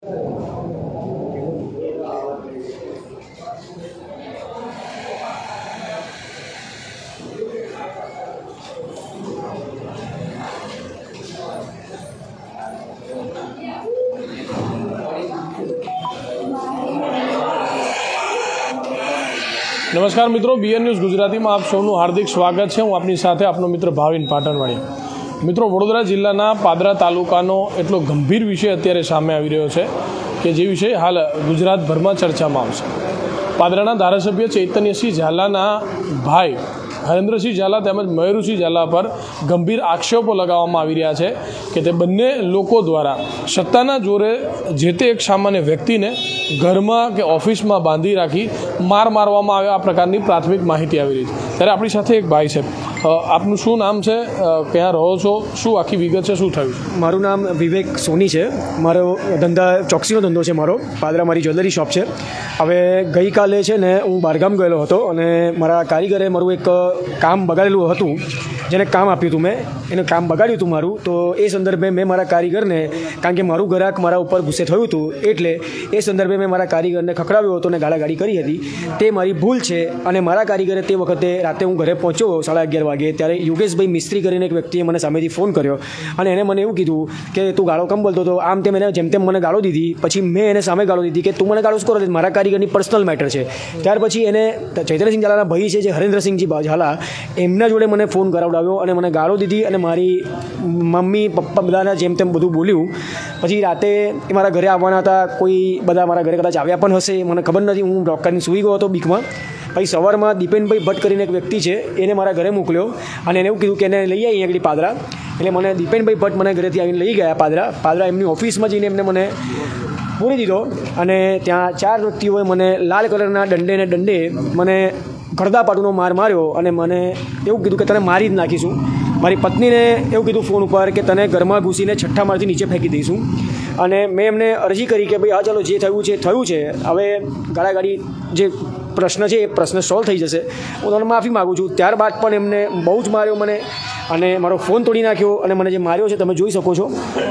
નમસ્કાર મિત્રો, BN news ગુજરાતીમાં આપ સૌનું હાર્દિક સ્વાગત છે. હું આપની સાથે આપનો મિત્ર ભાવિન પાટણવાડી. મિત્રો, વડોદરા જિલ્લાના પાદરા તાલુકાનો એટલો ગંભીર વિષય અત્યારે સામે આવી રહ્યો છે કે જે વિષય હાલ ગુજરાતભરમાં ચર્ચામાં આવશે. પાદરાના ધારાસભ્ય ચૈતન્યસિંહ ઝાલાના ભાઈ હરેન્દ્રસિંહ ઝાલા તેમજ મયુરસિંહ ઝાલા પર ગંભીર આક્ષેપો લગાવવામાં આવી રહ્યા છે કે તે બંને લોકો દ્વારા સત્તાના જોરે જે તે એક સામાન્ય વ્યક્તિને ઘરમાં કે ઓફિસમાં બાંધી રાખી મારવામાં આવે આ પ્રકારની પ્રાથમિક માહિતી આવી રહી છે. ત્યારે આપણી સાથે એક ભાઈ છે. આપનું શું નામ છે, ક્યાં રહો છો, શું આખી વિગત છે, શું થયું? મારું નામ વિવેક સોની છે. મારો ધંધા ચોકસીનો ધંધો છે. પાદરા મારી જ્વેલરી શોપ છે. હવે ગઈકાલે છે ને હું બહારગામ ગયેલો હતો અને મારા કારીગરે મારું એક કામ બગાડેલું હતું, જેને કામ આપ્યું હતું, મેં એને કામ બગાડ્યું હતું મારું. તો એ સંદર્ભે મેં મારા કારીગરને, કારણ કે મારું ગ્રાહક મારા ઉપર ગુસ્સે થયું હતું, એટલે એ સંદર્ભે મેં મારા કારીગરને ખખડાવ્યો હતો અને ગાળાગાળી કરી હતી. તે મારી ભૂલ છે. અને મારા કારીગરે તે વખતે રાતે હું ઘરે પહોંચ્યો 11:30 વાગે, ત્યારે યોગેશભાઈ મિસ્ત્રી કરીને એક વ્યક્તિએ મને સામેથી ફોન કર્યો અને એને મને એવું કીધું કે તું ગાળો કેમ બોલતો હતો, આમ તેમ. એને જેમ તેમ મને ગાળો દીધી. પછી મેં એને સામે ગાળો દીધી કે તું મને ગાળો શું કરો, મારા કારીગરની પર્સનલ મેટર છે. ત્યાર પછી એને ચૈતન્યસિંહ ઝાલાના ભાઈ છે જે હરેન્દ્રસિંહજી ઝાલા, એમના જોડે મને ફોન કરાવડાવ્યો અને મને ગાળો દીધી અને મારી મમ્મી પપ્પા બધાના જેમ તેમ બધું બોલ્યું. પછી રાતે એ મારા ઘરે આવવાના હતા, કોઈ બધા મારા ઘરે કદાચ આવ્યા પણ હશે, મને ખબર નથી. હું ડૉક કરીને સૂઈ ગયો હતો બીકમાં. પછી સવારમાં દીપેનભાઈ ભટ્ટ કરીને એક વ્યક્તિ છે, એને મારા ઘરે મોકલ્યો અને એને એવું કીધું કે એને લઈ આવી આગળ પાદરા. એટલે મને દીપેનભાઈ ભટ્ટ મને ઘરેથી આવીને લઈ ગયા પાદરા એમની ઓફિસમાં જઈને એમને મને પૂરી દીધો. અને ત્યાં 4 વ્યક્તિઓએ મને લાલ કલરના દંડે મને ગળદાપાટુનો માર માર્યો અને મને એવું કીધું કે તને મારી જ નાખીશું. મારી પત્નીને એવું કીધું ફોન ઉપર કે તને ઘરમાં ઘૂસીને 6ઠ્ઠા માળથી નીચે ફેંકી દઈશું. અને મેં એમને અરજી કરી કે ભાઈ હા ચાલો જે થયું છે, હવે ગાળાગાળી જે પ્રશ્ન છે એ પ્રશ્ન સોલ્વ થઈ જશે, હું તમને માફી માગું છું. ત્યારબાદ પણ એમને બહુ જ માર્યો મને અને મારો ફોન તોડી નાખ્યો અને મને જે માર્યો છે તમે જોઈ શકો છો.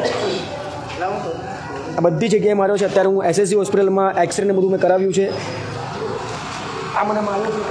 આ બધી જગ્યાએ માર્યો છે. અત્યારે હું SSC હોસ્પિટલમાં એક્સરે ને બધું મેં કરાવ્યું છે. આ મને માર્યો છે.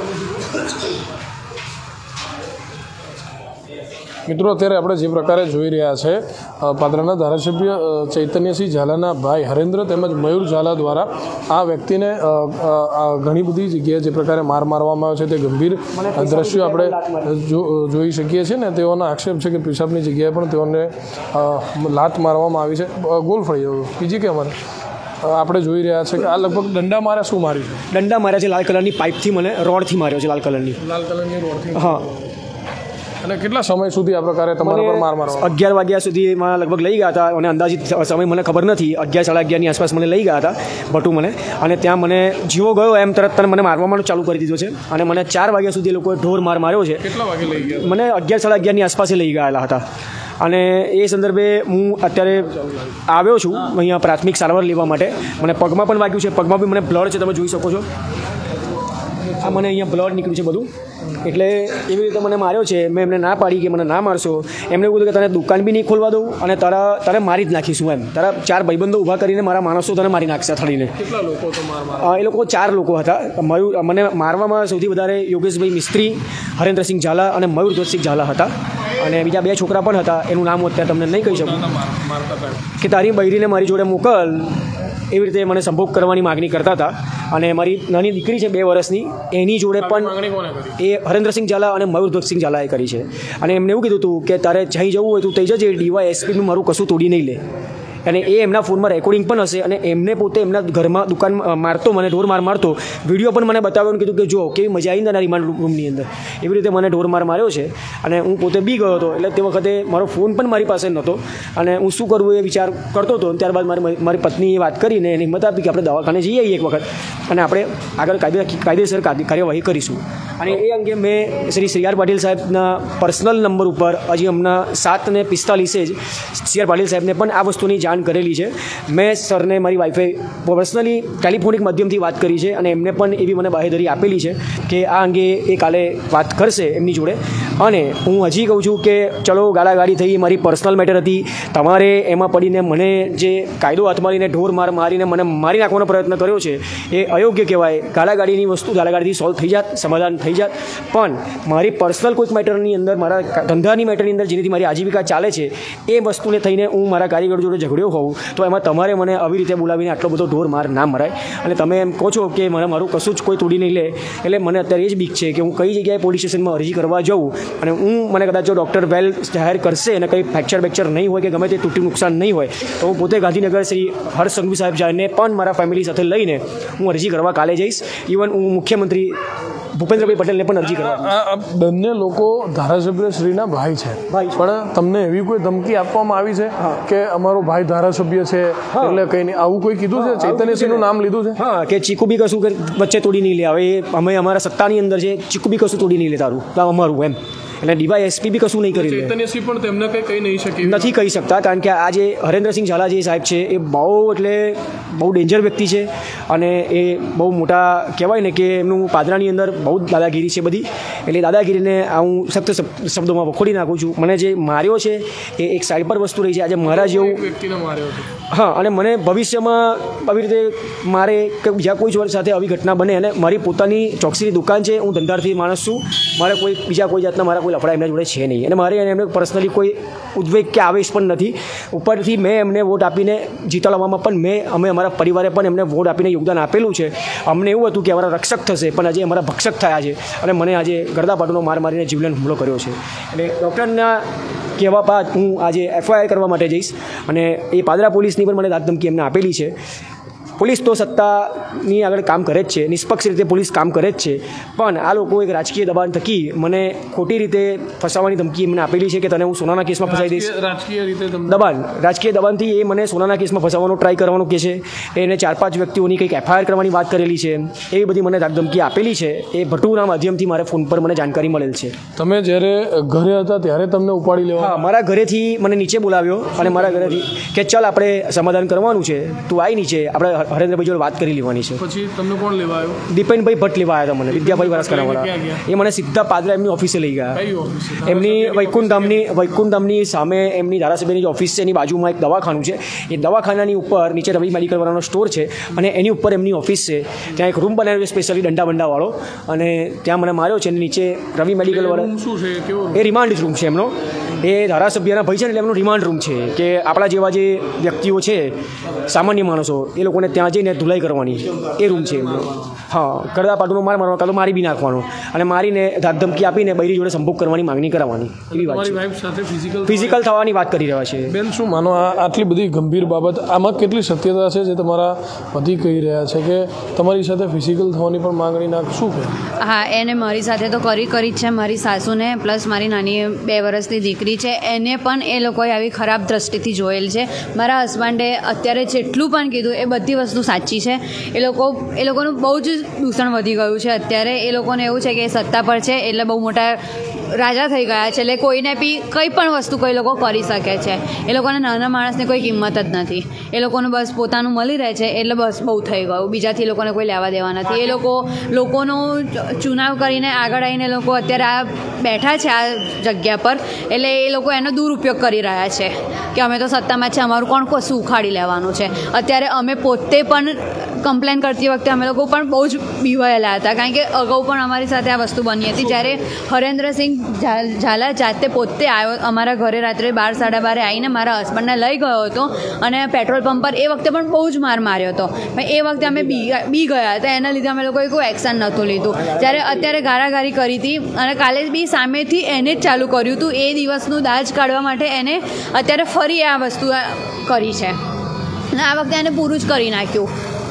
મિત્રો, અત્યારે આપણે જે પ્રકારે જોઈ રહ્યા છે, પાદરાના ધારાસભ્ય ચૈતન્યસિંહ ઝાલાના ભાઈ હરેન્દ્ર તેમજ મયુર ઝાલા દ્વારા આ વ્યક્તિને ઘણી બધી જગ્યાએ જે પ્રકારે મારવામાં આવ્યો છે તે ગંભીર દ્રશ્યો આપણે જોઈ શકીએ છીએ. ને તેઓનો આક્ષેપ છે કે પેશાબની જગ્યાએ પણ તેઓને લાત મારવામાં આવી છે. ગોલ ફળી બીજી કે અમારે આપણે જોઈ રહ્યા છે કે આ લગભગ દંડા માર્યા. શું માર્યું છે? દંડા માર્યા છે. લાલ કલરની પાઇપથી મને રોડથી માર્યો છે. લાલ કલરની રોડથી? હા. અને કેટલા સમય સુધી આ પ્રકારે તમારા પર માર મારવા? 11 વાગ્યા સુધીમાં લગભગ લઈ ગયા હતા અને અંદાજિત સમય મને ખબર નથી. 11 સાડા 11ની આસપાસ મને લઈ ગયા હતા ભટુ મને. અને ત્યાં મને જીવો ગયો એમ તરત મને મારવાનું ચાલુ કરી દીધો છે. અને મને 4 વાગ્યા સુધી લોકોએ ઢોર માર માર્યો છે. કેટલા વાગે લઈ ગયા? મને 11 સાડા 11ની આસપાસ લઈ ગયેલા હતા. અને એ સંદર્ભે હું અત્યારે આવ્યો છું અહીંયા પ્રાથમિક સારવાર લેવા માટે. મને પગમાં પણ વાગ્યું છે. પગમાં બી મને બ્લડ છે, તમે જોઈ શકો છો. આ મને અહીંયા બ્લડ નીકળ્યું છે બધું. એટલે એવી રીતે મને માર્યો છે. મેં એમને ના પાડી કે મને ના મારશો. એમને એવું કીધું કે તને દુકાન બી નહીં ખોલવા દઉં અને તારે મારી જ નાખીશું એમ. તારા 4 ભાઈબંધો ઊભા કરીને મારા માણસો તને મારી નાખશે થડીને. કેટલા લોકો તો એ લોકો 4 લોકો હતા. મને મારવામાં સૌથી વધારે યોગેશભાઈ મિસ્ત્રી, હરેન્દ્રસિંહ ઝાલા અને મયુરસિંહ ઝાલા હતા. અને બીજા 2 છોકરા પણ હતા, એનું નામ અત્યારે તમને નહીં કહી શકું. કે તારી બૈરીને મારી જોડે મોકલ, એવી રીતે મને સંભોગ કરવાની માગણી કરતા હતા. અને મારી નાની દીકરી છે 2 વર્ષની, એની જોડે પણ એ હરેન્દ્રસિંહ ઝાલા અને મયુરસિંહ ઝાલાએ કરી છે. અને એમને એવું કીધું હતું કે તારે જઈ જવું હોય તું થઈ જજે, DYSPનું મારું કશું તોડી નહીં લે. અને એ એમના ફોનમાં રેકોર્ડિંગ પણ હશે. અને એમને પોતે એમના ઘરમાં દુકાન મારતો, મને ઢોર મારતો વિડીયો પણ મને બતાવ્યો. કીધું કે જો કેવી મજા આવી ને રિમાન્ડ રૂમની અંદર. એવી રીતે મને ઢોર માર્યો છે. અને હું પોતે બી ગયો હતો. એટલે તે વખતે મારો ફોન પણ મારી પાસે નહોતો અને હું શું કરવું એ વિચાર કરતો હતો. ત્યારબાદ મારી પત્નીએ વાત કરીને એને હિંમત આપી કે આપણે દવાખાને જઈ આવીએ એક વખત અને આપણે આગળ કાયદેસર કાર્યવાહી કરીશું. અને એ અંગે મેં શ્રી આર પાટીલ સાહેબના પર્સનલ નંબર ઉપર હજી હમણાં 7:45 જ CR પાટીલ સાહેબને પણ આ વસ્તુની જાણ કરેલી છે. મેં સરને મારી વાઈફે પર્સનલી ટેલિફોનિક માધ્યમથી વાત કરી છે અને એમને પણ એવી મને બાહેધરી આપેલી છે કે આ અંગે એ કાલે વાત કરશે એમની જોડે અને હું હજી કહું છું કે ચલો ગાળાગાળી થઈ, મારી પર્સનલ મેટર હતી, તમારે એમાં પડીને મને જે કાયદો હાથમાં લઈને ઢોર માર મારીને મને મારી નાખવાનો પ્રયત્ન કર્યો છે એ અયોગ્ય કહેવાય. ગાળાગાળીની વસ્તુ ગાળાગાળીથી સોલ્વ થઈ જાત, સમાધાન થઈ જાત, પણ મારી પર્સનલ કોઈક મેટરની અંદર, મારા ધંધાની મેટરની અંદર જેનાથી મારી આજીવિકા ચાલે છે એ વસ્તુને થઈને હું મારા કારીગર જોડે ઝઘડ્યો હોઉં તો એમાં તમારે મને આવી રીતે બોલાવીને આટલો બધો ઢોર માર ના મરાય. અને તમે એમ કહો છો કે મારું કશું જ કોઈ તોડી નહીં લે, એટલે મને અત્યારે એ જ બીક છે કે હું કઈ જગ્યાએ પોલીસ સ્ટેશનમાં અરજી કરવા જાઉં અને મને કદાચ જો ડૉક્ટર વેલ જાહેર કરશે અને કંઈ ફ્રેક્ચર નહીં હોય કે ગમે તે તૂટ્યું નુકસાન નહીં હોય તો હું પોતે ગાંધીનગર શ્રી હર્ષ સંઘવી સાહેબ જાયને પણ મારા ફેમિલી સાથે લઈને હું અરજી કરવા કાલે જઈશ. ઇવન હું મુખ્યમંત્રી ભૂપેન્દ્રભાઈ પટેલને પણ અરજી કરવા. બંને લોકો ધારાસભ્ય શ્રીના ભાઈ છે, પણ તમને એવી કોઈ ધમકી આપવામાં આવી છે કે અમારો ભાઈ ધારાસભ્ય છે એટલે કંઈ નહીં આવું કોઈ કીધું છે? ચૈતન્યસિંહનું નામ લીધું છે? હા, કે ચીકુ બી કશું વચ્ચે તોડી નહીં લે. હવે અમે અમારા સત્તાની અંદર છે, ચીકુ બી કશું તોડી નહીં લે તારું અમારું એમ, એટલે ડીવાયએસપી બી કશું નહીં કરી લે. ચૈતન્યસિંહ પણ તેમને કંઈ કહી નહીં શકે, નથી કહી શકતા, કારણ કે આ જે હરેન્દ્રસિંહ ઝાલા જે સાહેબ છે એ બહુ ડેન્જર વ્યક્તિ છે અને એ બહુ મોટા કહેવાય ને કે એમનું પાદરાની અંદર બહુ જ દાદાગીરી છે બધી. એટલે દાદાગીરીને હું સખ્ત શબ્દોમાં વખોડી નાખું છું. મને જે માર્યો છે એ એક સાઈડ પર વસ્તુ રહી છે. આજે મારા જેવું વ્યક્તિને માર્યો છે. હા, અને મને ભવિષ્યમાં આવી રીતે મારે કે બીજા કોઈ જોડ સાથે આવી ઘટના બને. અને મારી પોતાની ચોકસીની દુકાન છે, હું ધંધાર્થી માણસ છું, મારે બીજા કોઈ જાતના મારા કોઈ લફડા એમના જોડે છે નહીં અને મારે એમને પર્સનલી કોઈ ઉદ્વેગ કે આવેશ પણ નથી. ઉપરથી મેં એમને વોટ આપીને જીતાડવામાં પણ અમે અમારા પરિવારે પણ એમને વોટ આપીને યોગદાન આપેલું છે. અમને એવું હતું કે અમારા રક્ષક થશે, પણ આજે અમારા ભક્ષક થયા છે અને મને આજે ગરદાપાટુનો માર મારીને જીવલેણ હુમલો કર્યો છે. એટલે ડૉક્ટરના કહેવા બાદ હું આજે FIR કરવા માટે જઈશ અને એ પાદરા પોલીસની પણ મને દાદ-ધમકી એમને આપેલી છે. પોલીસ તો સત્તાની આગળ કામ કરે જ છે, નિષ્પક્ષ રીતે પોલીસ કામ કરે જ છે, પણ આ લોકો એક રાજકીય દબાણ થકી મને ખોટી રીતે ફસાવવાની ધમકી એમને આપેલી છે કે તને હું સોનાના કેસમાં ફસાઈ દઈશ. રાજકીય રીતે રાજકીય દબાણથી એ મને સોનાના કેસમાં ફસાવવાનો ટ્રાય કરવાનું કહે છે. એને 4-5 વ્યક્તિઓની કંઈક FIR કરવાની વાત કરેલી છે. એવી બધી મને ધમકી આપેલી છે. એ ભટુના માધ્યમથી મારે ફોન પર મને જાણકારી મળેલ છે. તમે જ્યારે ઘરે હતા ત્યારે તમને ઉપાડી લેવા? હા, મારા ઘરેથી મને નીચે બોલાવ્યો અને મારા ઘરેથી કે ચાલ આપણે સમાધાન કરવાનું છે, તું આવી નીચે, આપણે હરેન્દ્રભાઈ જોડે વાત કરી લેવાની છે. પછી તમને કોણ લેવા આવ્યો? દીપેનભાઈ ભટ્ટ લેવા આવ્યા હતા મને, વિદ્યાભાઈ વરાસકાવાળા. એ મને સીધા પાદરા એમની ઓફિસે લઈ ગયા. એમની વૈકુંઠ ધામની સામે એમની ધારાસભ્યની જે ઓફિસ છે એની બાજુમાં એક દવાખાનું છે. એ દવાખાનાની ઉપર નીચે રવિ મેડિકલ વાળાનો સ્ટોર છે અને એની ઉપર એમની ઓફિસ છે. ત્યાં એક રૂમ બનાવ્યો છે સ્પેશિયલી દંડાવાળો, અને ત્યાં મને માર્યો છે. અને નીચે રવિ મેડિકલ વાળા શું છે, કેવો એ રિમાન્ડ રૂમ છે એમનો. એ ધારાસભ્યના ભાઈ છે ને એટલે એમનો રિમાન્ડ રૂમ છે કે આપણા જેવા જે વ્યક્તિઓ છે, સામાન્ય માણસો, એ લોકોને ત્યાં જઈને ધુલાઈ કરવાની એ રૂમ છે એમનો. હા, ગરદાપાટુનો માર મારવાનો, કાં તો મારી બી નાખવાનો અને મારીને ધમકી આપીને બૈરી જોડે સંભોગ કરવાની માંગણી કરવાની એવી વાત છે. ફિઝિકલ થવાની વાત કરી રહ્યા છે. બેન, શું માનો આટલી બધી ગંભીર બાબત, આમાં કેટલી સત્યતા છે જે તમારા પતિ કહી રહ્યા છે કે તમારી સાથે ફિઝિકલ થવાની પણ માંગણી નાખ? શું કહે? હા, એને મારી સાથે તો કરી જ છે. મારી સાસુને પ્લસ મારી નાની 2 વર્ષની દીકરી છે, એને પણ એ લોકોએ આવી ખરાબ દ્રષ્ટિથી જોયેલ છે. મારા હસબન્ડે અત્યારે જેટલું પણ કીધું એ બધી વસ્તુ સાચી છે. એ લોકોનું બહુ જ દૂષણ વધી ગયું છે અત્યારે. એ લોકોને એવું છે કે એ સત્તા પર છે એટલે બહુ મોટા રાજા થઈ ગયા છે, એટલે કોઈને બી કંઈ પણ વસ્તુ કોઈ લોકો કરી શકે છે. એ લોકોને નાના માણસને કોઈ કિંમત જ નથી. એ લોકોનું બસ પોતાનું મળી રહે છે એટલે બસ બહુ થઈ ગયું. બીજાથી લોકોને કોઈ લેવા દેવા નથી. એ લોકોનો ચુનાવ કરીને આગળ આવીને લોકો અત્યારે આ બેઠા છે આ જગ્યા પર, એટલે એ લોકો એનો દુરુપયોગ કરી રહ્યા છે કે અમે તો સત્તામાં છે, અમારું કોણ કશું ઉખાડી લેવાનું છે. અત્યારે અમે પોતે પણ કમ્પ્લેન કરતી વખતે અમે લોકો પણ બહુ જ બીવાયેલા હતા, કારણ કે અગાઉ પણ અમારી સાથે આ વસ્તુ બની હતી. જ્યારે હરેન્દ્રસિંહ ઝાલા જાતે પોતે આવ્યો અમારા ઘરે રાત્રે 12-12:30 આવીને મારા હસબન્ડને લઈ ગયો હતો અને પેટ્રોલ પંપ પર એ વખતે પણ બહુ જ માર્યો હતો. એ વખતે અમે બી ગયા હતા, એના લીધે અમે લોકોએ કોઈ એક્શન નહોતું લીધું. જ્યારે અત્યારે ગાળાગાળી કરી હતી અને કાલે બી સામેથી એને જ ચાલુ કર્યું હતું. એ દિવસનું દાજ કાઢવા માટે એને અત્યારે ફરી આ વસ્તુ કરી છે અને આ વખતે એને પૂરું જ કરી નાખ્યું.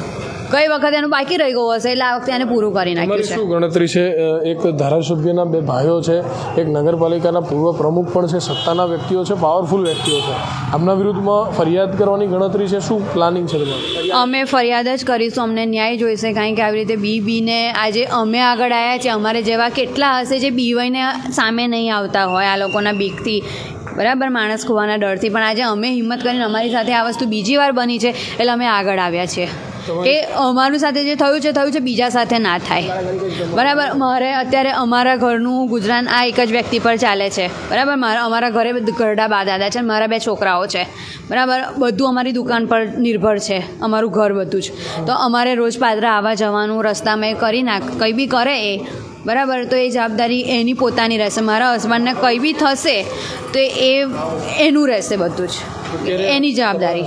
કઈ વખત એનું બાકી રહી ગયું હશે એટલે આ વખતે એને પૂરું કરી નાખ્યું છે. શું ગણતરી છે? એક ધારાસભ્યના 2 ભાઈઓ છે, એક નગરપાલિકાના પૂર્વ પ્રમુખ પણ છે, સત્તાના વ્યક્તિઓ છે, પાવરફુલ વ્યક્તિઓ છે. આમના વિરુદ્ધમાં ફરિયાદ કરવાની ગણતરી છે. શું પ્લાનિંગ છે તમારું? અમે ફરિયાદ જ કરીશું. અમને ન્યાય જોઈશે, કારણ કે આવી રીતે બીને આજે અમે આગળ આવ્યા છીએ. અમારે જેવા કેટલા હશે જે બીવાઈને સામે નહીં આવતા હોય આ લોકોના બીકથી, બરાબર, માણસ ખોવાના ડરથી. પણ આજે અમે હિંમત કરીને અમારી સાથે આ વસ્તુ બીજી વાર બની છે એટલે અમે આગળ આવ્યા છીએ. કે અમારું સાથે જે થયું છે બીજા સાથે ના થાય. બરાબર. મારે અત્યારે અમારા ઘરનું ગુજરાન આ એક જ વ્યક્તિ પર ચાલે છે. બરાબર. અમારા ઘરે ઘરડા બા દાદા છે, મારા 2 છોકરાઓ છે. બરાબર. બધું અમારી દુકાન પર નિર્ભર છે, અમારું ઘર બધું જ. તો અમારે રોજ પાદરા આવવા જવાનું, રસ્તામાં કરી કંઈ બી કરે એ બરાબર, તો એ જવાબદારી એની પોતાની રહેશે. મારા હસબન્ડને કંઈ બી થશે તો એનું રહેશે, બધું જ એની જવાબદારી.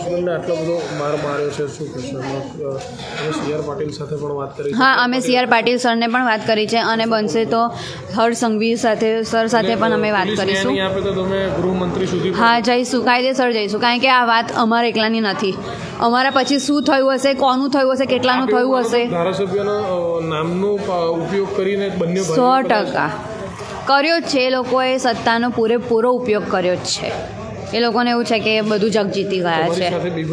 હા, અમે CR પાટીલ સરને પણ વાત કરી છે અને બનશે તો હર્ષ સંઘવી સર સાથે પણ અમે વાત કરીશું. હા, જઈશું, કાયદેસર જઈશું, કારણ કે આ વાત અમારા એકલાની નથી. અમારા પછી શું થયું હશે, કોનું થયું હશે, કેટલાનું થયું હશે, ધારાસભ્યના નામનો ઉપયોગ કરીને 100% કર્યો જ છે. એ લોકોએ સત્તાનો પૂરેપૂરો ઉપયોગ કર્યો જ છે. એ લોકોને એવું છે કે બધું જગ જીતી ગયા છે.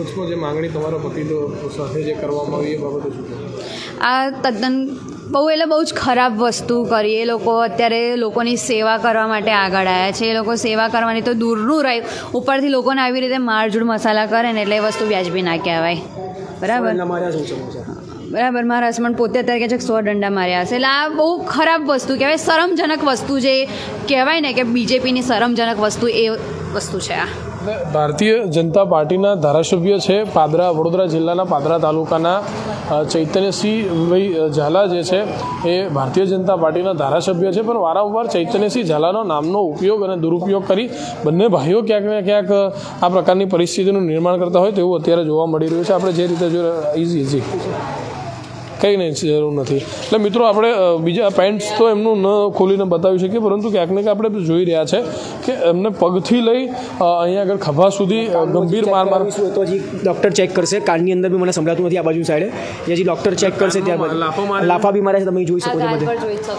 આ તદ્દન બહુ જ ખરાબ વસ્તુ કરી. એ લોકો અત્યારે લોકોની સેવા કરવા માટે આગળ આવ્યા છે. એ લોકો સેવા કરવાની તો દૂરનું રહ્યું, ઉપરથી લોકોને આવી રીતે મારઝૂડ મસાલા કરે ને એટલે એ વસ્તુ વ્યાજબી ના કહેવાય. બરાબર. મારા હસબન્ડ પોતે અત્યારે કહે છે કે 100 દંડા માર્યા હશે. એટલે આ બહુ ખરાબ વસ્તુ કહેવાય, શરમજનક વસ્તુ. જે કહેવાય ને કે બીજેપીની શરમજનક વસ્તુ, એ વસ્તુ છે આ. ભારતીય જનતા પાર્ટીના ધારાસભ્ય છે વડોદરા જિલ્લાના પાદરા તાલુકાના ચૈતન્યસિંહભાઈ ઝાલા જે છે એ ભારતીય જનતા પાર્ટીના ધારાસભ્ય છે, પણ વારંવાર ચૈતન્યસિંહ ઝાલાનો નામનો ઉપયોગ અને દુરુપયોગ કરી બંને ભાઈઓ ક્યાંક ને ક્યાંક આ પ્રકારની પરિસ્થિતિનું નિર્માણ કરતા હોય તેવું અત્યારે જોવા મળી રહ્યું છે. આપણે જે રીતે ઇઝી કંઈ નહીં, જરૂર નથી. એટલે મિત્રો, આપણે બીજા પેન્ટ્સ તો એમનું ન ખોલીને બતાવી શકીએ, પરંતુ ક્યાંક ને ક્યાંક આપણે જોઈ રહ્યા છે કે એમને પગથી લઈ અહીંયા આગળ ખભા સુધી ગંભીર માર તો હજી ડૉક્ટર ચેક કરશે. કાનની અંદર બી મને સંભળાતું નથી આ બાજુ સાઈડે. હજી ડૉક્ટર ચેક કરશે, ત્યારબાદ લાફા બી મારે છે, તમે જોઈ શકો છો બધે.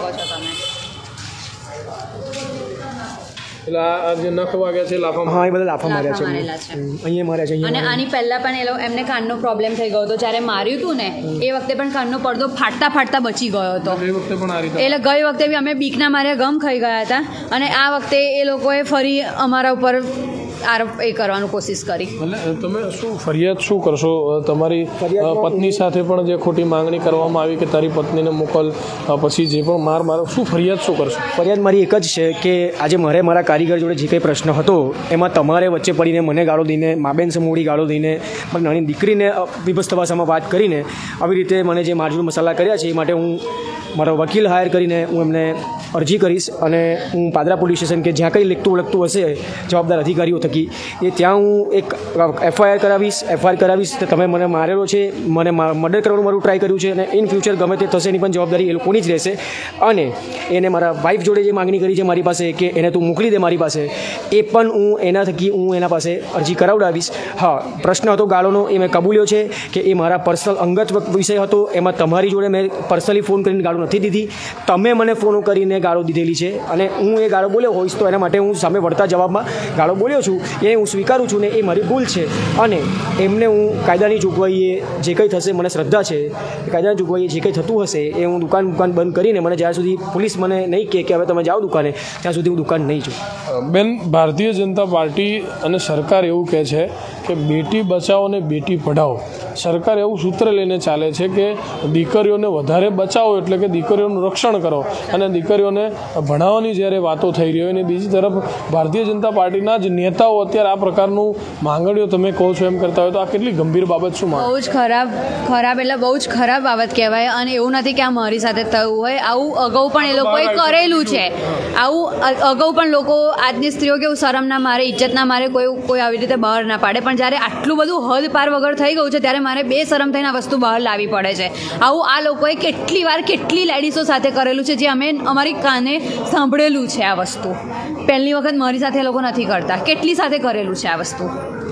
એટલે આ જે નખ વાગ્યા છે, હા, એ બધા લાફા માર્યા છે, અહીંયા માર્યા છે. અને આની પહેલા પણ એમને કાનનો પ્રોબ્લેમ થઈ ગયો હતો. જ્યારે માર્યું હતું ને એ વખતે પણ કાનનો પડદો ફાટતા બચી ગયો હતો. એટલે ગઈ વખતે બી અમે બીકના માર્યા ગમ ખાઈ ગયા હતા, અને આ વખતે એ લોકોએ ફરી અમારા ઉપર આરોપ કરવાનું કોશિશ કરી. એટલે તમે ફરિયાદ શું કરશો? તમારી પત્ની સાથે પણ જે ખોટી માંગણી કરવામાં આવી કે તારી પત્નીને મોકલ, પછી જે પણ માર શું ફરિયાદ શું કરશો? ફરિયાદ મારી એક જ છે કે આજે મારા કારીગર જોડે જે કંઈ પ્રશ્ન હતો એમાં તમારે વચ્ચે પડીને મને ગાળો દઈને, માબેન સમૂડી ગાળો દઈને, મારી નાની દીકરીને વિભત્સ ભાષામાં વાત કરીને આવી રીતે મને જે મારઝૂડ મસાલા કર્યા છે એ માટે હું મારો વકીલ હાયર કરીને હું એમને અરજી કરીશ. અને હું પાદરા પોલીસ સ્ટેશન કે જ્યાં કંઈ લગતું હશે જવાબદાર અધિકારીઓ થકી એ ત્યાં હું એક FIR કરાવીશ કે તમે મને મારેલો છે, મને મર્ડર કરવાનું મારું ટ્રાય કર્યું છે, અને ઇન ફ્યુચર ગમે તે થશે એની પણ જવાબદારી એ લોકોની જ રહેશે. અને એને મારા વાઈફ જોડે જે માગણી કરી છે મારી પાસે કે એને તું મોકલી દે મારી પાસે, એ પણ હું એના થકી હું એના પાસે અરજી કરાવડાવીશ. હા, પ્રશ્ન હતો ગાળોનો, એ મેં કબૂલ્યો છે કે એ મારા પર્સનલ અંગત વિષય હતો. એમાં તમારી જોડે મેં પર્સનલી ફોન કરીને ગાળો નથી દીધી, તમે મને ફોન કરીને ગાળો દીધેલી છે, અને હું એ ગાળો બોલ્યો હોઈશ તો એના માટે હું સામે વળતા જવાબમાં ગાળો બોલ્યો છું, એ હું સ્વીકારું છું ને એ મારી ભૂલ છે. અને એમને હું કાયદાની જોગવાઈએ જે કંઈ થશે, મને શ્રદ્ધા છે કાયદાની જોગવાઈએ જે કંઈ થતું હશે એ હું દુકાન બંધ કરીને, મને જ્યાં સુધી પોલીસ મને નહીં કહે કે હવે તમે જાઓ દુકાને, ત્યાં સુધી હું દુકાન નહીં જોઉં. બેન, ભારતીય જનતા પાર્ટી અને સરકાર એવું કહે છે કે બેટી બચાવો અને બેટી પઢાઓ. સરકાર એવું સૂત્ર લઈને ચાલે છે કે દીકરીઓને વધારે બચાવો, એટલે કે દીકરીઓનું રક્ષણ કરો, અને દીકરીઓને ભણાવવાની જ્યારે વાતો થઈ રહી હોય, અને બીજી તરફ ભારતીય જનતા પાર્ટીના જ નેતાઓ અત્યારે આ પ્રકારનું માંગણીઓ તમે કહો છો એમ કરતા હોય તો આ કેટલી ગંભીર બાબત શું માનો? બહુ જ ખરાબ એટલે બહુ જ ખરાબ બાબત કહેવાય. અને એવું નથી કે આ મારી સાથે થયું હોય, આવું અગાઉ પણ એ લોકોએ કરેલું છે. આવું અગાઉ પણ લોકો, આજની સ્ત્રીઓ કેવું શરમ ના મારે, ઇજ્જત ના મારે કોઈ આવી રીતે બહાર ના પાડે, પણ જ્યારે આટલું બધું હદ પાર વગર થઈ ગયું છે ત્યારે મારે બેશરમ થઈને આ વસ્તુ બહાર લાવવી પડે છે. આવું આ લોકોએ કેટલી લેડીઝો સાથે કરેલું છે, જે અમે અમારી કાને સાંભળેલું છે. આ વસ્તુ પહેલી વખત મારી સાથે એ લોકો નથી કરતા, કેટલી સાથે કરેલું છે આ વસ્તુ.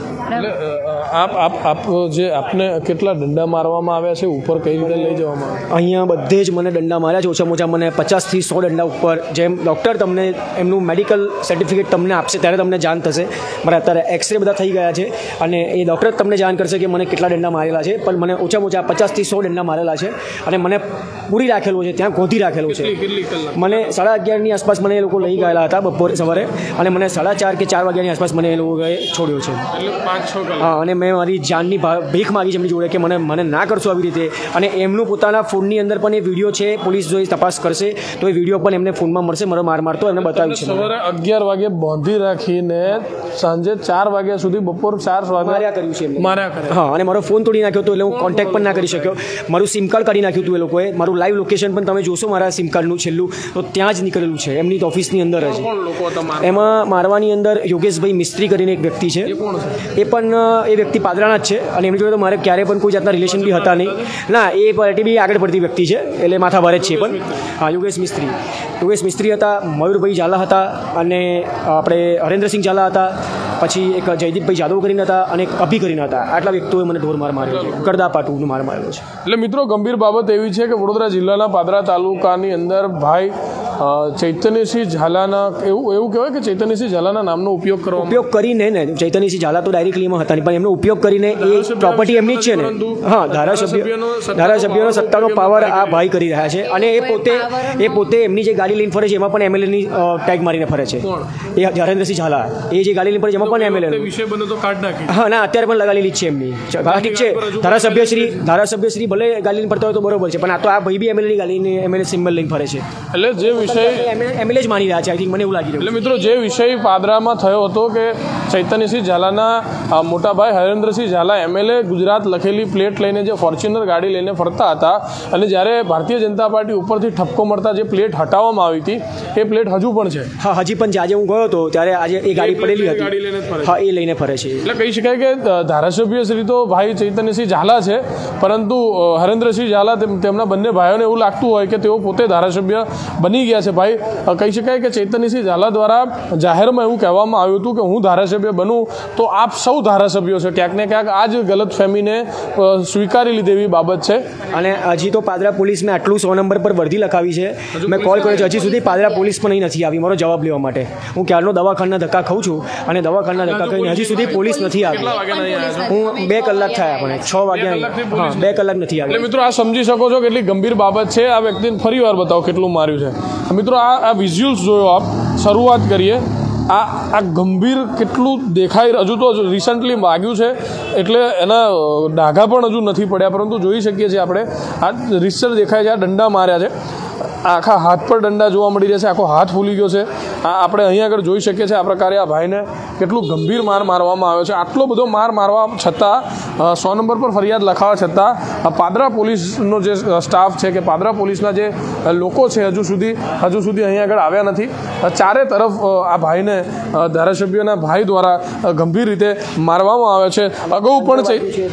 આપને કેટલા દંડા મારવામાં આવ્યા છે, ઉપર કઈ રીતે લઈ જવામાં આવ્યા? અહીંયા બધે જ મને દંડા માર્યા છે, ઓછામાં ઓછા મને 50 થી 100 દંડા ઉપર. જેમ ડૉક્ટર તમને એમનું મેડિકલ સર્ટિફિકેટ તમને આપશે ત્યારે તમને જાણ થશે. મારા અત્યારે એક્સરે બધા થઈ ગયા છે, અને એ ડૉક્ટર જ તમને જાણ કરશે કે મને કેટલા દંડા મારેલા છે. પણ મને ઓછામાં ઓછા 50 થી 100 દંડા મારેલા છે, અને મને પૂરી રાખેલો છે, ત્યાં ગોંધી રાખેલો છે. મને 11:30ની આસપાસ મને એ લોકો લઈ ગયેલા હતા બપોરે સવારે, અને મને 4:30 કે 4 વાગ્યાની આસપાસ મને એ લોકોએ છોડ્યો છે. 5-6 કલાક. હા, અને મેં મારી જાનની ભીખ માગી છે એમની જોડે કે મને ના કરશો આવી રીતે. અને એમનું પોતાના ફોનની અંદર પણ એ વિડીયો છે, પોલીસ જો તપાસ કરશે તો એ વિડીયો પણ એમને ફોનમાં મળશે. મારો મારતો એમને બતાવ્યું છે. સવારે 11 વાગે બાંધી રાખીને સાંજે 4 વાગ્યા સુધી, બપોર 4 વાગે માર્યા કર્યું છે એમને. માર્યા કરે. હા, અને મારો ફોન તોડી નાખ્યો હતો એટલે હું કોન્ટેક્ટ પણ ના કરી શક્યો. મારું સિમ કાર્ડ કાઢી નાખ્યું હતું એ લોકોએ. મારું લાઈવ લોકેશન પણ તમે જોશો મારા સિમ કાર્ડનું છેલ્લું તો ત્યાં જ નીકળેલું છે, એમની ઓફિસની અંદર જ. કોણ લોકો હતા મારવા? એમાં મારવાની અંદર યોગેશભાઈ મિસ્ત્રી કરીને એક વ્યક્તિ છે. એ પણ એ વ્યક્તિ પાદરાના જ છે અને એમની જોડે તો મારે ક્યારેય પણ કોઈ જાતના રિલેશન બી હતા નહીં. ના, એ પાર્ટી બી આગળ પડતી વ્યક્તિ છે, એટલે માથા ભારે જ છે પણ. હા, યોગેશ મિસ્ત્રી હતા, મયુરભાઈ ઝાલા હતા અને આપણે હરેન્દ્રસિંહ ઝાલા હતા, પછી એક જયદીપભાઈ જાદવ કરીને હતા અને એક અભી કરીને હતા. આટલા વ્યક્તિઓએ મને ઢોર માર માર્યો છે, ગરદાપાટુનો માર મારેલો છે. એટલે મિત્રો ગંભીર બાબત એવી છે કે વડોદરા જિલ્લાના પાદરા તાલુકાની અંદર ભાઈ ચૈતન્યસિંહ ઝાલાના એવું કહેવાય કે ચૈતન્યસિંહ ઝાલાના નામનો ઉપયોગ કરીને ને ચૈતન્યસિંહ ઝાલા તો ડાયરેક્ટલી એમાં હતા નહીં, પણ એમનો ઉપયોગ કરીને એ પ્રોપર્ટી એમની જ છે ને. હા, ધારાસભ્યોનો સત્તાનો પાવર આ ભાઈ કરી રહ્યા છે. અને એ પોતે એમની જે ગાડી લઈને ફરે છે એમાં પણ એમએલએની ટેગ મારીને ફરે છે. એ હરેન્દ્રસિંહ ઝાલા એ જે ગાડી લઈને ફરે છે એમાં પણ એમએલએ. હા, ના, અત્યારે પણ લગાડેલી જ છે એમની. ઠીક છે, ધારાસભ્યશ્રી ભલે ગાડી લઈને ફરતા હોય તો બરોબર છે, પણ આ તો આ ભાઈ બી એમએલએની ગાડી એમએલએ સિમ્બલ લઈને ફરે છે. એટલે જે વિષય એમએલએ જ માની રહ્યા છે, આઈ થિંક, મને એવું લાગી રહ્યું. એટલે મિત્રો જે વિષય પાદરામાં થયો હતો કે ચૈતન્યસિંહ ઝાલાના મોટાભાઈ હરેન્દ્રસિંહ ઝાલા એમએલએ ગુજરાત લખેલી પ્લેટ લઈને જે ફોર્ચ્યુનર ગાડી લઈને ફરતા હતા અને જ્યારે ભારતીય જનતા પાર્ટી ઉપરથી ઠપકો મળતા જે પ્લેટ હટાવવામાં આવી હતી એ પ્લેટ હજુ પણ છે. હા, હજી પણ આજે હું ગયો હતો ત્યારે આજે એ ગાડી પડેલી હતી. હા, એ લઈને ફરે છે. એટલે કહી શકાય કે ધારાસભ્ય શ્રી તો ભાઈ ચૈતન્યસિંહ ઝાલા છે, પરંતુ હરેન્દ્રસિંહ ઝાલા તેમના બંને ભાઈઓને એવું લાગતું હોય કે તેઓ પોતે ધારાસભ્ય બની ગયા છે. ભાઈ, કહી શકાય કે ચૈતન્યસિંહ ઝાલા દ્વારા જાહેરમાં એવું કહેવામાં આવ્યું હતું કે હું ધારાસભ્ય બનું તો આપ સૌ ધારાસભ્યો છે. ક્યાંક ને ક્યાંક આ જ ગલત ફેમીને સ્વીકારી લીધી એવી બાબત છે. અને હજી તો પાદરા પોલીસ મેં આટલું 100 નંબર પર વર્દી લખાવી છે, મેં કોલ કર્યો છે, હજી સુધી પાદરા પોલીસ પણ અહીં નથી આવી મારો જવાબ લેવા માટે. હું ક્યારનો દવાખાના ધક્કા ખાઉં છું અને દવાખાના ધક્કા કરીને હજી સુધી પોલીસ નથી આવી. હું 2 કલાક થયા, પણ 6 વાગ્યા. હા, 2 કલાક નથી આવી. એટલે મિત્રો આ સમજી શકો છો કેટલી ગંભીર બાબત છે. આ વ્યક્તિને ફરી વાર બતાવો કેટલું માર્યું છે. મિત્રો આ વિઝ્યુઅલ્સ જોયો આપ. શરૂઆત કરીએ. આ ગંભીર કેટલું દેખાય. હજુ તો રિસન્ટલી વાગ્યું છે એટલે એના ડાઘા પણ હજુ નથી પડ્યા, પરંતુ જોઈ શકીએ છીએ આપણે આ રીતસર દેખાય છે. આ દંડા માર્યા છે, આખા હાથ પર દંડા જોવા મળી રહ્યા છે, આખો હાથ ફૂલી ગયો છે. આપણે અહીં આગળ જોઈ શકીએ છીએ આ પ્રકારે આ ભાઈને કેટલું ગંભીર માર મારવામાં આવ્યો છે. આટલો બધો માર મારવા છતાં 100 નંબર પર ફરિયાદ લખાવા છતાં પાદરા પોલીસનો જે સ્ટાફ છે કે પાદરા પોલીસના જે લોકો છે હજુ સુધી અહીં આગળ આવ્યા નથી. ચારે તરફ આ ભાઈને ધારાસભ્યના ભાઈ દ્વારા ગંભીર રીતે મારવામાં આવે છે. અગાઉ પણ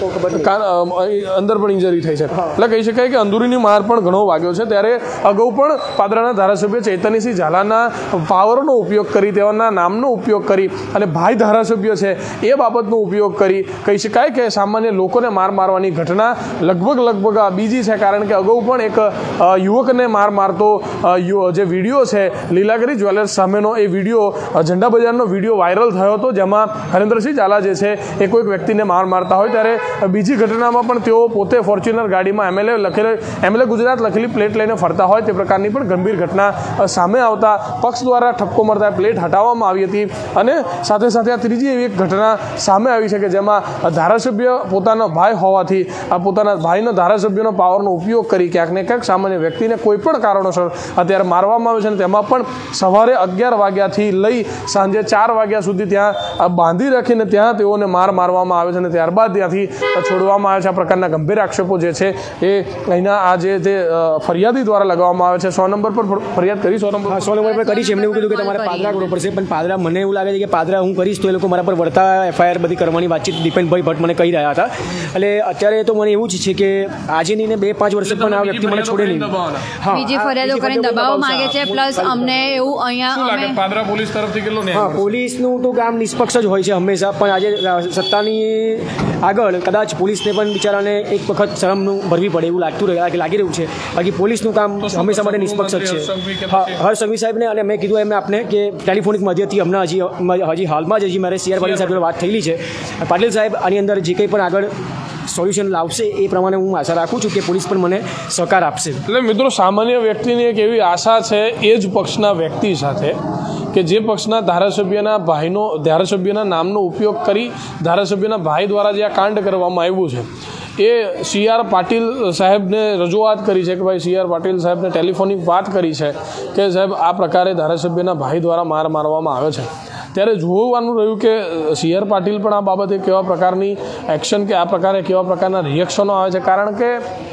અંદર પણ ઇન્જરી થઈ છે, એટલે કહી શકાય કે અંદરૂની માર પણ ઘણો વાગ્યો છે. ત્યારે અગાઉ પણ પાદરાના ધારાસભ્ય ચૈતન્યસિંહ ઝાલાના પાવરનો ઉપયોગ કરી, તેઓના નામનો ઉપયોગ કરી અને ભાઈ ધારાસભ્ય છે એ બાબતનો ઉપયોગ કરી કહી શકાય કે સામાન્ય લોકોને મારવાની ઘટના લગભગ આ બીજી છે. કારણ કે અગાઉ પણ એક યુવકને મારતો જે વિડીયો છે લીલાગરી જ્વેલર્સ સામેનો, એ વિડીયો ઝંડા બજારનો વિડીયો વાયરલ થયો હતો, જેમાં હરેન્દ્રસિંહ ઝાલા જે છે એ કોઈક વ્યક્તિને મારતા હોય. ત્યારે બીજી ઘટનામાં પણ તેઓ પોતે ફોર્ચ્યુનર ગાડીમાં એમએલએ ગુજરાત લખેલી પ્લેટ લઈને ફરતા હોય તે પ્રકારની પણ ગંભીર ઘટના સામે આવતા પક્ષ દ્વારા ઠપકો મળતા પ્લેટ હટાવવામાં આવી હતી. અને સાથે સાથે આ ત્રીજી એવી એક ઘટના સામે આવી છે કે જેમાં ધારાસભ્ય પોતાનો ભાઈ હોવાથી આ પોતાના ભાઈનો ધારાસભ્યનો પાવરનો ઉપયોગ કરી ક્યાંક ને ક્યાંક સામાન્ય વ્યક્તિને કોઈ પણ કારણોસર અત્યારે મારવામાં આવે છે. અને તેમાં પણ સવારે 11 વાગ્યાથી લઈ સાંજે 4 વાગ્યા સુધી ત્યાં બાંધી રાખીને ત્યાં તેઓને મારવામાં આવે છે અને ત્યારબાદ ત્યાંથી છોડવામાં આવે છે. આ પ્રકારના ગંભીર આક્ષેપો જે છે એ અહીંના આ જે ફરિયાદી દ્વારા લગાવવામાં આવે છે. 100 નંબર પર ફરિયાદ કરી, 100 નંબર પર કરી છે. એમને એવું કીધું કે તમારે પાદરા કરવું પડશે, પણ પાદરા મને એવું લાગે છે કે પાદરા હું કરીશ તો એ લોકો મારા પર વળતા FIR બધી કરવાની વાતચીત દીપેનભાઈ ભટ્ટ મને કહી રહ્યા હતા. એટલે અત્યારે તો મને એવું જ છે કે આજે નહીં ને 2-5 વર્ષે પણ આ વ્યક્તિ મને છોડે નહીં. બીજી ફરિયાદો કરીને દબાવ માંગે છે. પ્લસ અમને એવું અહીંયા પાદરા પોલીસ તરફથી કેટલો ન્યાય? હા, પોલીસનું તો કામ નિષ્પક્ષ જ હોય છે હંમેશા, પણ આજે સત્તાની આગળ કદાચ પોલીસને પણ બિચારાને એક વખત શરમનું ભરવી પડે એવું લાગી રહ્યું છે. બાકી પોલીસનું કામ હંમેશા માટે નિષ્પક્ષ જ છે. હા, હર્ષ સંઘવી સાહેબને અને મેં કીધું એમ આપને કે ટેલિફોનિક માધ્યમથી હમણાં હજી હાલમાં જ મારે CR પાટીલ સાહેબ જોડે વાત થયેલી છે. પાટીલ સાહેબ આની અંદર જે કંઈ પણ આગળ સોલ્યુશન લાવશે એ પ્રમાણે હું આશા રાખું છું કે પોલીસ પણ મને સહકાર આપશે. એટલે મિત્રો સામાન્ય વ્યક્તિની એક એવી આશા છે એ જ પક્ષના વ્યક્તિ સાથે કે જે પક્ષના ધારાસભ્યના નામનો ઉપયોગ કરી ધારાસભ્યના ભાઈ દ્વારા જે આ કાંડ કરવામાં આવ્યું છે એ CR પાટીલ સાહેબને રજૂઆત કરી છે કે ભાઈ CR પાટીલ સાહેબને ટેલિફોનિક વાત કરી છે કે સાહેબ આ પ્રકારે ધારાસભ્યના ભાઈ દ્વારા મારવામાં આવે છે। ત્યારે જોવાનું રહ્યું કે CR પાટીલ પણ આ બાબતે કેવા પ્રકારની એક્શન કે આ પ્રકારે કેવા પ્રકારના રિએક્શનો આવે છે, કારણ કે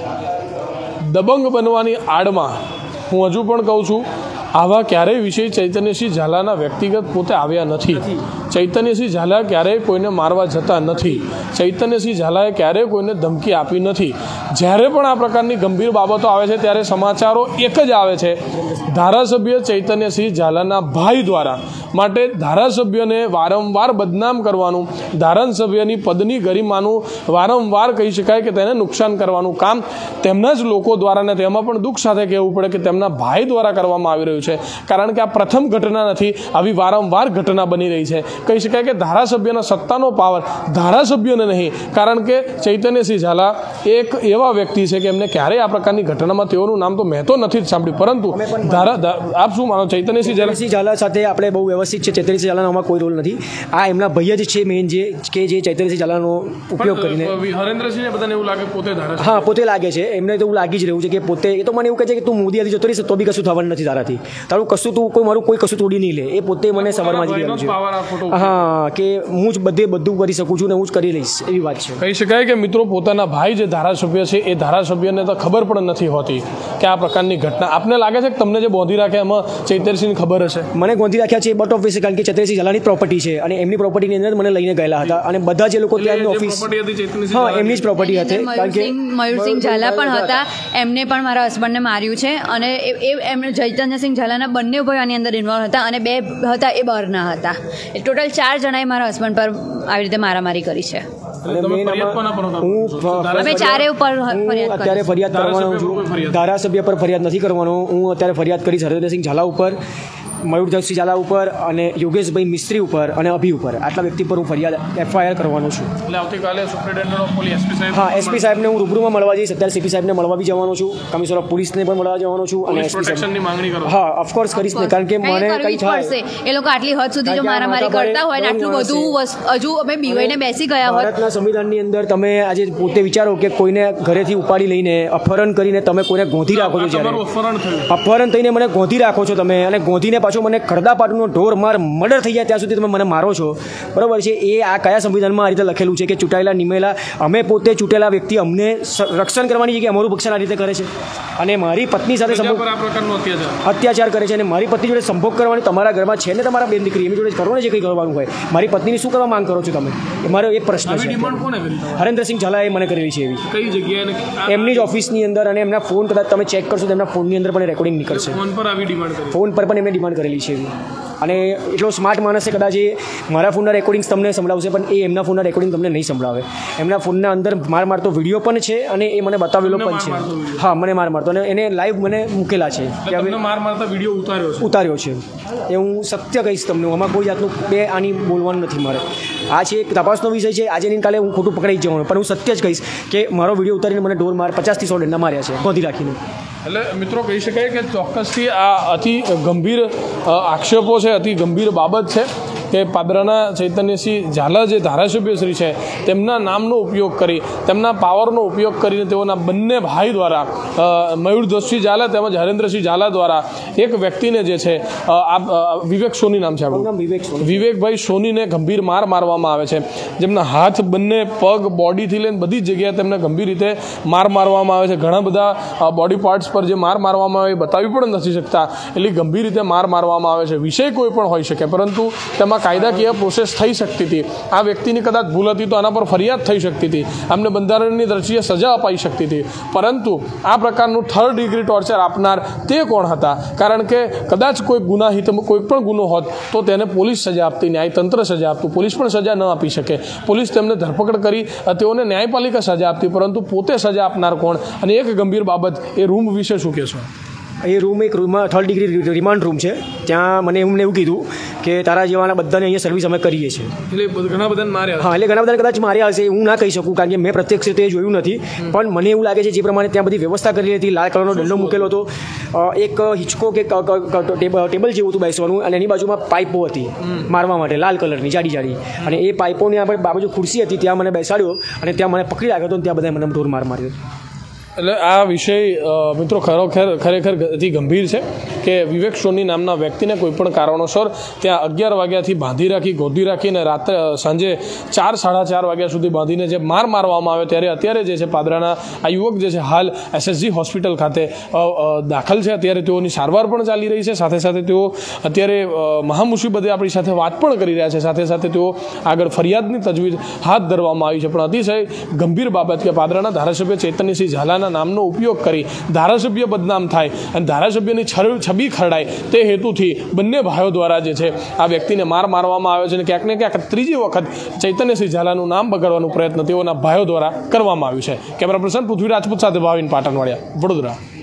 દબંગ બનવાની આડમાં હું હજુ પણ કહું છું આવા ક્યારેય વિષય ચૈતન્યસિંહ ઝાલાના વ્યક્તિગત પોતે આવ્યા નથી। ચૈતન્યસિંહ ઝાલા ક્યારેય કોઈને મારવા જતા નથી। ચૈતન્યસિંહ ઝાલાએ ક્યારેય કોઈને ધમકી આપી નથી। જ્યારે પણ આ પ્રકારની ગંભીર બાબતો આવે છે ત્યારે સમાચારો એક જ આવે છે, ધારાસભ્ય ચૈતન્યસિંહ ઝાલાના ભાઈ દ્વારા। માટે ધારાસભ્યને વારંવાર બદનામ કરવાનું, ધારાસભ્યની પદની ગરિમાનું વારંવાર કહી શકાય કે તેને નુકસાન કરવાનું કામ તેમના જ લોકો દ્વારા, ને તેમાં પણ દુઃખ સાથે કહેવું પડે કે તેમના ભાઈ દ્વારા કરવામાં આવી રહ્યું છે। કારણ કે આ પ્રથમ ઘટના નથી, આવી વારંવાર ઘટના બની રહી છે। કહી શકાય કે ધારાસભ્યના સત્તાનો પાવર ધારાસભ્યને નહીં, કારણ કે ચૈતન્યસિંહ ઝાલા એક એવા વ્યક્તિ છે કે એમને ક્યારેય આ પ્રકારની ઘટનામાં તેઓનું નામ તો મેં તો નથી જ સાંભળ્યું, પરંતુ આપ શું માનો ચૈતન્યસિંહ ઝાલા સાથે આપણે બહુ વ્યવસ્થિત છે। ચૈતન્યસિંહ ઝાલાનો આમાં કોઈ રોલ નથી, આ એમના ભાઈ જ છે મેઇન, જે ચૈતન્યસિંહ ઝાલાનો ઉપયોગ કરીને હરેન્દ્રસિંહને બધાને એવું લાગે પોતે ધારાસભ્ય, હા પોતે લાગે છે, એમને તો એવું લાગી જ રહ્યું છે કે પોતે, એ તો મને એવું કહે છે કે તું મોદી જતો રહીશ તો બી કશું થવાનું નથી તારાથી, તારું કશું તું મારું કોઈ કશું તોડી નહીં લે, એ પોતે મને સવારમાં જ કહેલું છે, હા કે હું જ બધું કરી શકું છું ને હું જ કરી લઈશ, એવી વાત છે। કહી શકાય કે મિત્રો પોતાના ભાઈ જે ધારાસભ્ય છે એ ધારાસભ્યને તો ખબર પણ નથી હોતી કે આ પ્રકારની ઘટના, આપને લાગે છે કે તમને જે બોંધી રાખે એમાં ચૈતન્યસિંહની ખબર હશે? મને ગોંધી રાખ્યા છે બટ ઓફ, કારણ કે ચૈતન્યસિંહ ઝાલાની પ્રોપર્ટી છે અને એમની પ્રોપર્ટીની અંદર મને લઈને ગયેલા હતા અને બધા જે લોકો ત્યાં ઓફિસ, હા એમની જ પ્રોપર્ટી હતી, કારણ કે મયુરસિંહ ઝાલા પણ હતા, એમને પણ મારા હસબન્ડને માર્યું છે અને એમને ચૈતન્યસિંહ ઝાલાના બંને ભાઈઓ આની અંદર ઇન્વોલ્વ હતા અને 2 હતા એ બહારના હતા, એ ટોટલ 4 જણાએ મારા હસબન્ડ પર આવી રીતે મારામારી કરી છે। અમે ચારે ઉપર અત્યારે ફરિયાદ કરવાનો છું, ધારાસભ્ય પર ફરિયાદ નથી કરવાનો, હું અત્યારે ફરિયાદ કરીશ હરેન્દ્રસિંહ ઝાલા ઉપર, મયુરસિંહ ઝાલા ઉપર અને યોગેશભાઈ મિસ્ત્રી ઉપર અને અભી ઉપર, આટલા વ્યક્તિ પર હું ફરિયાદ FIR કરવાનો છું। એટલે આવતીકાલે સુપ્રિન્ટેન્ડન્ટ ઓફ પોલીસ SP સાહેબ, હા SP સાહેબને હું રૂબરૂમાં મળવા જઈશ, અત્યારે CP સાહેબને મળવા બી જવાનો છું, કમિશનર ઓફ પોલીસને પણ મળવા જવાનો છું અને SP પ્રોટેક્શનની માંગણી કરો? હા ઓફકોર્સ કરીશ ને, કારણ કે મને કંઈ થાય, એ લોકો આટલી હદ સુધી જો મારામારી કરતા હોય ને આટલું બધું હજુ અમે બીવાઈને બેસી ગયા હોત। ભારતના સંવિધાનની અંદર તમે આજે પોતે વિચારો કે કોઈને ઘરેથી ઉપાડી લઈને અપહરણ કરીને તમે કોઈને ગોંધી રાખો છો, જ્યારે અપહરણ થઈને મને ગોંધી રાખો છો તમે, અને ગોંધીને પાછો મને ખરદાપાટુનો ઢોર મર્ડર થઈ જાય ત્યાં સુધી તમે મને મારો છો, બરાબર છે? એ આ કયા સંવિધાનમાં આ રીતે લખેલું છે કે ચૂંટાયેલા નિમેલા અમે પોતે ચૂંટેલા વ્યક્તિ અમને રક્ષણ કરવાની જગ્યાએ અમારું રક્ષણ આ રીતે કરે છે, અને મારી પત્ની સાથે અત્યાચાર કરે છે, અને મારી પત્ની જોડે સંભોગ કરવાની તમારા ઘરમાં છે ને, તમારા બેન દીકરી એમની જોડે કરવાનું જે કંઈ કરવાનું હોય, મારી પત્નીની શું કરવા માંગ કરો છો તમે? એ મારો એ પ્રશ્ન છે। હરેન્દ્રસિંહ ઝાલાએ મને કરેલી છે એવી, કઈ જગ્યાએ? એમની જ ઓફિસની અંદર, અને એમના ફોન કદાચ તમે ચેક કરશો તો એમના ફોનની અંદર પણ રેકોર્ડિંગ નીકળશે, ફોન પર પણ એમને ડિમાન્ડ કરેલી છે એવી। અને એટલો સ્માર્ટ માણસ છે, કદાચ એ મારા ફોનના રેકોર્ડિંગ્સ તમને સંભળાવશે પણ એ એમના ફોનના રેકોર્ડિંગ તમને નહીં સંભળાવે। એમના ફોનના અંદર મારતો વિડીયો પણ છે અને એ મને બતાવેલો પણ છે, હા મને મારતો, અને એને લાઈવ મને મૂકેલા છે કે હવે વિડીયો ઉતાર્યો છે, એ હું સત્ય કહીશ તમને, આમાં કોઈ જાતનું આની બોલવાનું નથી મારે, આ છે એક તપાસનો વિષય છે, આજે નહીં કાલે હું ખોટું પકડાઈ જવાનું, પણ હું સત્ય જ કહીશ કે મારો વિડીયો ઉતારીને મને ઢોર 50 થી 100 ડંડા માર્યા છે ગોંધી રાખીને। એટલે મિત્રો કહી શકાય કે ચોક્કસથી આ અતિ ગંભીર આક્ષેપો છે, અતિ ગંભીર બાબત છે કે પાદરાના ચૈતન્યસિંહ ઝાલા જે ધારાસભ્યશ્રી છે તેમના નામનો ઉપયોગ કરી, તેમના પાવરનો ઉપયોગ કરીને તેઓના બંને ભાઈ દ્વારા, મયુરસિંહ ઝાલા તેમજ હરેન્દ્રસિંહ ઝાલા દ્વારા એક વ્યક્તિને જે છે વિવેક સોની નામ છે આપણું, વિવેકભાઈ સોનીને ગંભીર મારવામાં આવે છે, જેમના હાથ, બંને પગ, બોડીથી લઈને બધી જ જગ્યાએ તેમને ગંભીર રીતે મારવામાં આવે છે। ઘણા બધા બોડી પાર્ટ્સ પર જે મારવામાં આવે એ બતાવી પણ નથી શકતા, એટલી ગંભીર રીતે મારવામાં આવે છે। વિષય કોઈ પણ હોઈ શકે, પરંતુ તેમાં કાયદાકીય પ્રોસેસ થઈ શકતી હતી, આ વ્યક્તિની કદાચ ભૂલ હતી તો આના પર ફરિયાદ થઈ શકતી હતી, આમને બંધારણની દ્રષ્ટિએ સજા અપાઈ શકતી હતી, પરંતુ આ પ્રકારનું 3rd ડિગ્રી ટોર્ચર આપનાર તે કોણ હતા? કારણ કે કદાચ કોઈ ગુનાહિત કોઈ પણ ગુનો હોત તો તેને પોલીસ સજા આપતી, ન્યાયતંત્ર સજા આપતું, પોલીસ પણ સજા ન આપી શકે, પોલીસ તેમને ધરપકડ કરી તેઓને ન્યાયપાલિકા સજા આપતી, પરંતુ પોતે સજા આપનાર કોણ? અને એક ગંભીર બાબત, એ રૂમ વિશે શું કહેશો? એ રૂમ એક રૂમમાં 3rd ડિગ્રી રિમાન્ડ રૂમ છે. ત્યાં મને એમને એવું કીધું કે તારા જેવાના બધાને અહીંયા સર્વિસ અમે કરીએ છીએ. એટલે ઘણા બધાને માર્યા. હા, એટલે ઘણા બધાને કદાચ માર્યા હશે, હું ના કહી શકું કારણ કે મેં પ્રત્યક્ષ રીતે જોયું નથી. પણ મને એવું લાગે છે જે પ્રમાણે ત્યાં બધી વ્યવસ્થા કરેલી હતી, લાલ કલરનો દંડો મૂકેલો હતો, એક હિંચકો કે ટેબલ જેવું હતું બેસવાનું, અને એની બાજુમાં પાઇપો હતી મારવા માટે, લાલ કલરની જાડી, અને એ પાઇપોની આપણે બાજુ ખુરશી હતી, ત્યાં મને બેસાડ્યો અને ત્યાં મને પકડી રાખ્યો હતો, અને ત્યાં બધા મને ઢોર માર્યો. એટલે આ વિષય મિત્રો ખરેખર અતિ ગંભીર છે કે વિવેક સોની નામના વ્યક્તિને કોઈપણ કારણોસર ત્યાં 11 વાગ્યાથી બાંધી રાખી, ગોધી રાખીને રાત્રે સાંજે 4 સાડા 4 વાગ્યા સુધી બાંધીને જે મારવામાં આવ્યો, ત્યારે અત્યારે જે છે પાદરાના આ યુવક જે છે હાલ SSG હોસ્પિટલ ખાતે દાખલ છે. અત્યારે તેઓની સારવાર પણ ચાલી રહી છે. સાથે સાથે તેઓ અત્યારે મહામુસીબતે આપણી સાથે વાત પણ કરી રહ્યા છે. સાથે સાથે તેઓ આગળ ફરિયાદની તજવીજ હાથ ધરવામાં આવી છે. પણ અતિશય ગંભીર બાબત કે પાદરાના ધારાસભ્ય ચૈતન્યસિંહ ઝાલાના નામનો ઉપયોગ કરી ધારાસભ્ય બદનામ થાય અને ધારાસભ્યની છબી ખરડાય તે હેતુથી બંને ભાઈઓ દ્વારા જે છે આ વ્યક્તિને મારવામાં આવ્યો છે. અને ક્યાંક ને ક્યાંક ત્રીજી વખત ચૈતન્યસિંહ ઝાલાનું નામ બગાડવાનો પ્રયત્ન તેઓના ભાઈઓ દ્વારા કરવામાં આવ્યું છે. કેમેરા પર્સન પૃથ્વી રાજપૂત સાથે ભાવિન પાટણવાડિયા, વડોદરા.